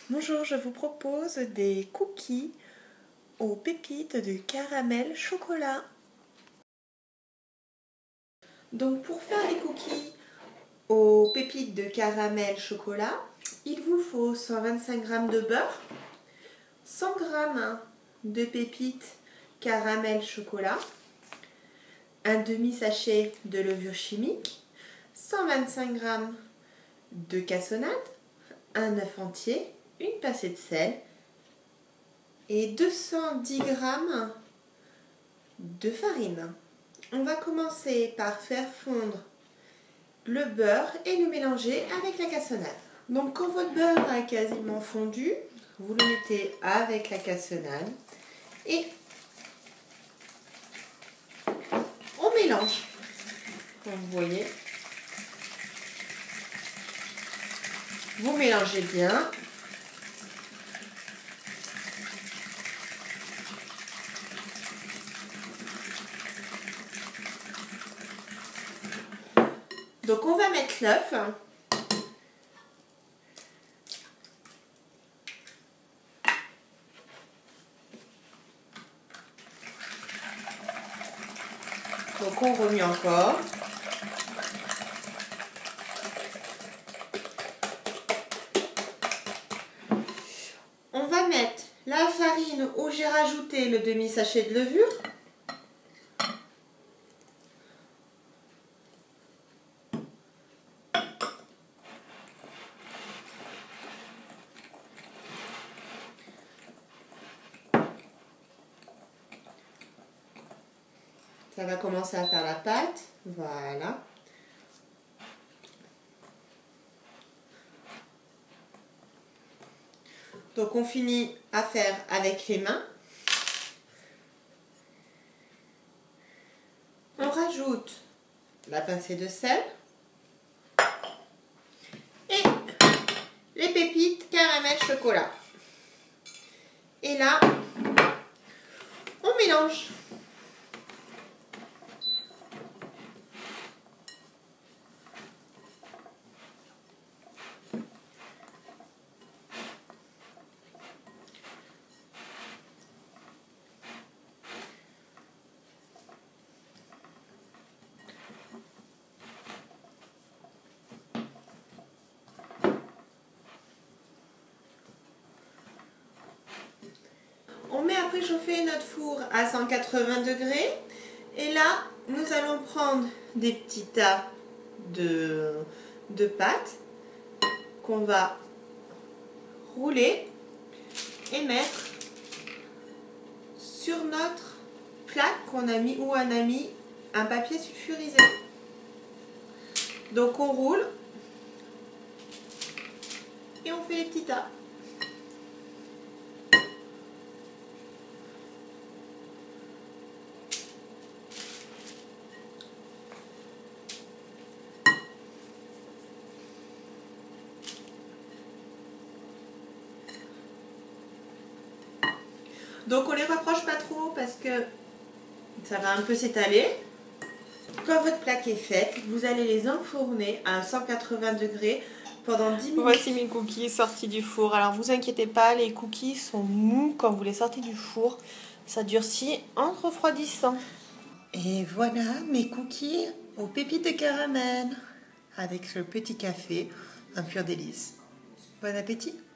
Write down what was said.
Bonjour, je vous propose des cookies aux pépites de caramel chocolat. Donc pour faire les cookies aux pépites de caramel chocolat, il vous faut 125 g de beurre, 100 g de pépites caramel chocolat, un demi-sachet de levure chimique, 125 g de cassonade, un œuf entier, une pincée de sel et 210 g de farine. On va commencer par faire fondre le beurre et le mélanger avec la cassonade. Donc quand votre beurre a quasiment fondu, vous le mettez avec la cassonade et on mélange. Comme vous voyez, vous mélangez bien. Donc on va mettre l'œuf. Donc on remue encore. On va mettre la farine où j'ai rajouté le demi-sachet de levure. Ça va commencer à faire la pâte. Voilà. Donc on finit à faire avec les mains. On rajoute la pincée de sel et les pépites caramel chocolat. Et là, on mélange. On met à préchauffer notre four à 180 degrés et là nous allons prendre des petits tas de pâte qu'on va rouler et mettre sur notre plaque qu'on a mis, où on a mis un papier sulfurisé. Donc on roule et on fait les petits tas. Donc on les rapproche pas trop parce que ça va un peu s'étaler. Quand votre plaque est faite, vous allez les enfourner à 180 degrés pendant 10 minutes. Voici mes cookies sortis du four. Alors vous inquiétez pas, les cookies sont mous quand vous les sortez du four. Ça durcit en refroidissant. Et voilà mes cookies aux pépites de caramel avec le petit café, un pur délice. Bon appétit!